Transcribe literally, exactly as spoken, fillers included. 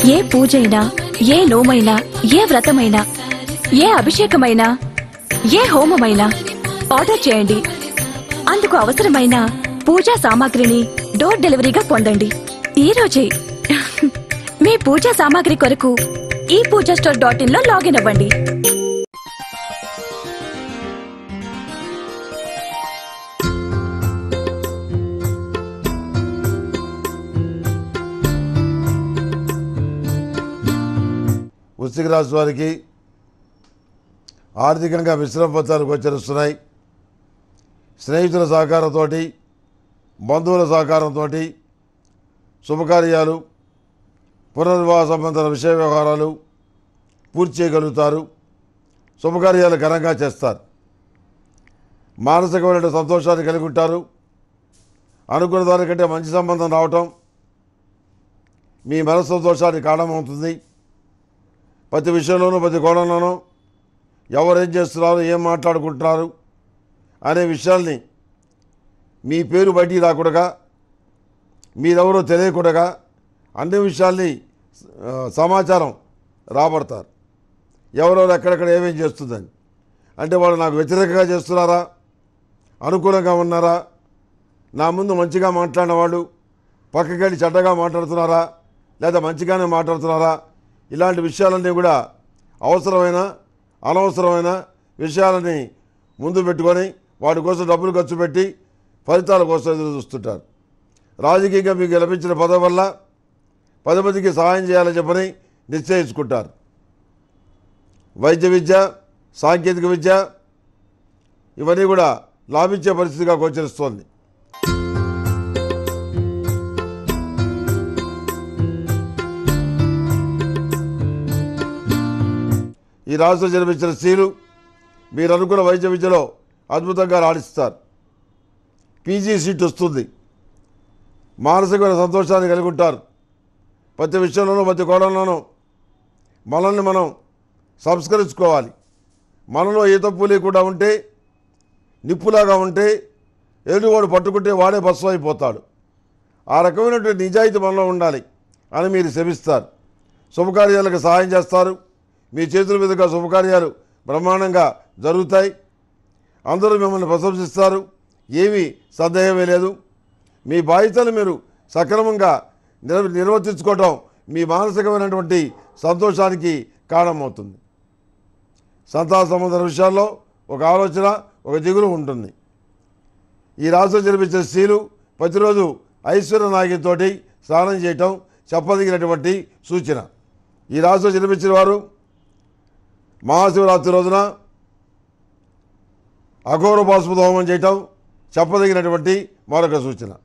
ఏ పూజైనా, ఏ నోమైనా, ఏ వ్రతమైనా, ఏ అభిషేకమైనా, ఏ హోమమైనా ఆర్డర్ చేయండి. అందుకు అవసరమైన పూజా సామాగ్రిని డోర్ డెలివరీగా పొందండి ఈ రోజే. మీ పూజా సామాగ్రి కొరకు ఈ పూజా స్టోర్ డాట్ ఇన్ లో లాగిన్ అవ్వండి. వృశ్చిక రాశి వారికి ఆర్థికంగా మిశ్రమ ఫలితాలు గోచరిస్తున్నాయి. స్నేహితుల సహకారంతో, బంధువుల సహకారంతో శుభకార్యాలు, పునర్వివాహ సంబంధాల విషయ వ్యవహారాలు పూర్తి చేయగలుగుతారు. శుభకార్యాలు ఘనంగా చేస్తారు. మానసికమైన సంతోషాన్ని కలిగి ఉంటారు. అనుకున్న దానికంటే మంచి సంబంధం రావటం మీ మనసు సంతోషానికి కారణమవుతుంది. ప్రతి విషయంలోనూ, ప్రతి కోణంలోనూ ఎవరేం చేస్తున్నారు, ఏం మాట్లాడుకుంటున్నారు అనే విషయాల్ని మీ పేరు బయటికి రాకుండా, మీరెవరో తెలియకుండా అన్ని విషయాల్ని సమాచారం రాబడతారు. ఎవరెవరు ఎక్కడెక్కడ ఏమేం చేస్తుందని. అంటే వాళ్ళు నాకు వ్యతిరేకంగా చేస్తున్నారా, అనుకూలంగా ఉన్నారా, నా ముందు మంచిగా మాట్లాడిన వాళ్ళు పక్కకెళ్ళి చెడ్డగా మాట్లాడుతున్నారా, లేదా మంచిగానే మాట్లాడుతున్నారా, ఇలాంటి విషయాలన్నీ కూడా అవసరమైన అనవసరమైన విషయాలని ముందు పెట్టుకొని వాటి కోసం డబ్బులు ఖర్చు పెట్టి ఫలితాల కోసం ఎదురు చూస్తుంటారు. రాజకీయంగా మీకు లభించిన పదవి వల్ల పది మందికి సహాయం చేయాలని చెప్పని నిశ్చయించుకుంటారు. వైద్య విద్య, సాంకేతిక విద్య ఇవన్నీ కూడా లాభించే పరిస్థితిగా గోచరిస్తోంది. ఈ రాశిలో జన్మించిన స్త్రీలు మీరు అనుకున్న వైద్య విద్యలో అద్భుతంగా రాణిస్తారు. పీజీ సీట్ వస్తుంది. మానసికమైన సంతోషాన్ని కలిగి ఉంటారు. ప్రతి విషయంలోనూ, ప్రతి కోణంలోనూ మనల్ని మనం సంస్కరించుకోవాలి. మనలో ఏ తప్పు లేకుండా ఉంటే, నిప్పులాగా ఉంటే ఎదుటివాడు పట్టుకుంటే వాడే భస్మం అయిపోతాడు. ఆ రకమైనటువంటి నిజాయితీ మనలో ఉండాలి అని మీరు శ్రమిస్తారు. శుభకార్యాలకు సహాయం చేస్తారు. మీ చేతుల మీదుగా శుభకార్యాలు బ్రహ్మాండంగా జరుగుతాయి. అందరూ మిమ్మల్ని ప్రశంసిస్తారు. ఏమీ సందేహమే లేదు. మీ బాధ్యతలు మీరు సక్రమంగా నిర్వ నిర్వర్తించుకోవటం మీ మానసికమైనటువంటి సంతోషానికి కారణమవుతుంది. సంతాన సంబంధ విషయాల్లో ఒక ఆలోచన, ఒక దిగులు ఉంటుంది. ఈ రాశిలో జన్మించిన స్త్రీలు ప్రతిరోజు ఐశ్వర్య నాగితోటి స్నానం చేయటం చెప్పదగినటువంటి సూచన. ఈ రాశిలో జన్మించిన వారు మహాశివరాత్రి రోజున అఘోర బాస్మత హోమం చేయటం చెప్పదగినటువంటి మరొక సూచన.